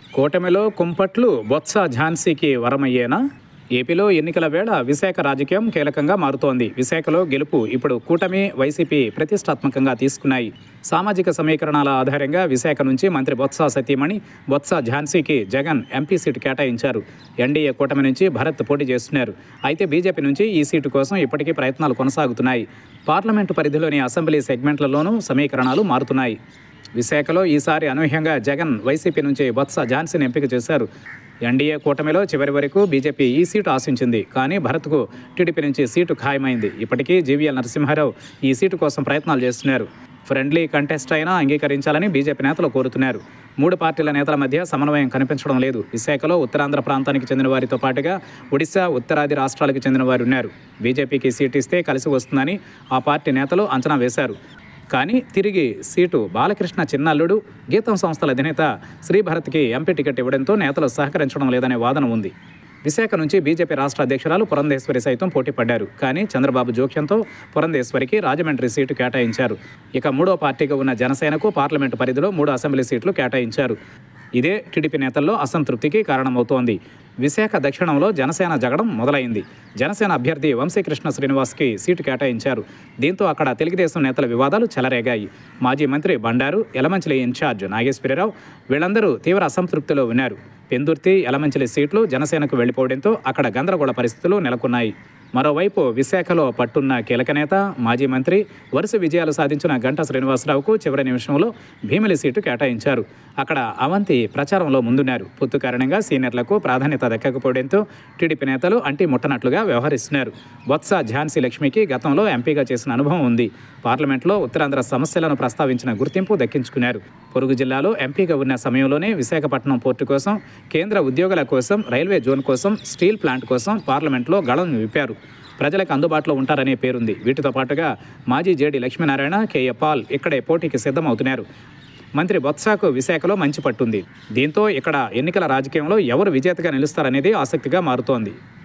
కూటమిలో కుంపట్లు బొత్స ఝాన్సీకి వరమయ్యేనా? ఏపీలో ఎన్నికల వేళ విశాఖ రాజకీయం కీలకంగా మారుతోంది. విశాఖలో గెలుపు ఇప్పుడు కూటమి, వైసీపీ ప్రతిష్టాత్మకంగా తీసుకున్నాయి. సామాజిక సమీకరణాల ఆధారంగా విశాఖ నుంచి మంత్రి బొత్స సతీమణి బొత్స ఝాన్సీకి జగన్ ఎంపీ సీటు కేటాయించారు. ఎన్డీఏ కూటమి నుంచి భరత్ పోటీ చేస్తున్నారు. అయితే బీజేపీ నుంచి ఈ సీటు కోసం ఇప్పటికీ ప్రయత్నాలు కొనసాగుతున్నాయి. పార్లమెంటు పరిధిలోని అసెంబ్లీ సెగ్మెంట్లలోనూ సమీకరణాలు మారుతున్నాయి. విశాఖలో ఈసారి అనూహ్యంగా జగన్ వైసీపీ నుంచి బొత్స ఝాన్సీని ఎంపిక చేశారు. ఎన్డీఏ కూటమిలో చివరి వరకు బీజేపీ ఈ సీటు ఆశించింది. కానీ భరత్కు టీడీపీ నుంచి సీటు ఖాయమైంది. ఇప్పటికీ జీవీఎల్ నరసింహారావు ఈ సీటు కోసం ప్రయత్నాలు చేస్తున్నారు. ఫ్రెండ్లీ కంటెస్ట్ అయినా అంగీకరించాలని బీజేపీ నేతలు కోరుతున్నారు. 3 పార్టీల నేతల మధ్య సమన్వయం కనిపించడం లేదు. విశాఖలో ఉత్తరాంధ్ర ప్రాంతానికి చెందిన వారితో పాటుగా ఒడిశా, ఉత్తరాది రాష్ట్రాలకు చెందిన వారు ఉన్నారు. బీజేపీకి సీటు ఇస్తే కలిసి వస్తుందని ఆ పార్టీ నేతలు అంచనా వేశారు. కానీ తిరిగి సీటు బాలకృష్ణ చిన్నల్లుడు, గీతం సంస్థల అధినేత శ్రీభరత్కి ఎంపీ టికెట్ ఇవ్వడంతో నేతలు సహకరించడం లేదనే వాదన ఉంది. విశాఖ నుంచి బీజేపీ రాష్ట్ర అధ్యక్షురాలు పురంధేశ్వరి సైతం పోటీ పడ్డారు. కానీ చంద్రబాబు జోక్యంతో పురంధేశ్వరికి రాజమండ్రి సీటు కేటాయించారు. ఇక 3వ పార్టీగా ఉన్న జనసేనకు పార్లమెంటు పరిధిలో 3 అసెంబ్లీ సీట్లు కేటాయించారు. ఇదే టీడీపీ నేతల్లో అసంతృప్తికి కారణమవుతోంది. విశాఖ దక్షిణంలో జనసేన జగడం మొదలైంది. జనసేన అభ్యర్థి వంశీకృష్ణ శ్రీనివాస్కి సీటు కేటాయించారు. దీంతో అక్కడ తెలుగుదేశం నేతల వివాదాలు చెలరేగాయి. మాజీ మంత్రి బండారు, యలమంచిలి ఇన్ఛార్జ్ నాగేశ్వరరావు వీళ్ళందరూ తీవ్ర అసంతృప్తిలో ఉన్నారు. పెందుర్తి, యలమంచిలి సీట్లు జనసేనకు వెళ్లిపోవడంతో అక్కడ గందరగోళ పరిస్థితులు నెలకొన్నాయి. మరోవైపు విశాఖలో పట్టున్న కీలక నేత, మాజీ మంత్రి, వరుస విజయాలు సాధించిన గంటా శ్రీనివాసరావుకు చివరి నిమిషంలో భీమిలి సీటు కేటాయించారు. అక్కడ అవంతి ప్రచారంలో ముందున్నారు. పొత్తు కారణంగా సీనియర్లకు ప్రాధాన్యత దక్కకపోవడంతో టీడీపీ నేతలు అంటి ముట్టనట్లుగా వ్యవహరిస్తున్నారు. బొత్స ఝాన్సీ లక్ష్మికి గతంలో ఎంపీగా చేసిన అనుభవం ఉంది. పార్లమెంట్లో ఉత్తరాంధ్ర సమస్యలను ప్రస్తావించిన గుర్తింపు దక్కించుకున్నారు. పొరుగు జిల్లాలో ఎంపీగా ఉన్న సమయంలోనే విశాఖపట్నం పోర్టు కోసం, కేంద్ర ఉద్యోగుల కోసం, రైల్వే జోన్ కోసం, స్టీల్ ప్లాంట్ కోసం పార్లమెంట్లో గళం విప్పారు. ప్రజలకు అందుబాటులో ఉంటారనే పేరుంది. వీటితో పాటుగా మాజీ జేడీ లక్ష్మీనారాయణ, కేఏ పాల్ ఇక్కడే పోటీకి సిద్ధమవుతున్నారు. మంత్రి బొత్సకు విశాఖలో మంచి పట్టుంది. దీంతో ఇక్కడ ఎన్నికల రాజకీయంలో ఎవరు విజేతగా నిలుస్తారనేది ఆసక్తిగా మారుతోంది.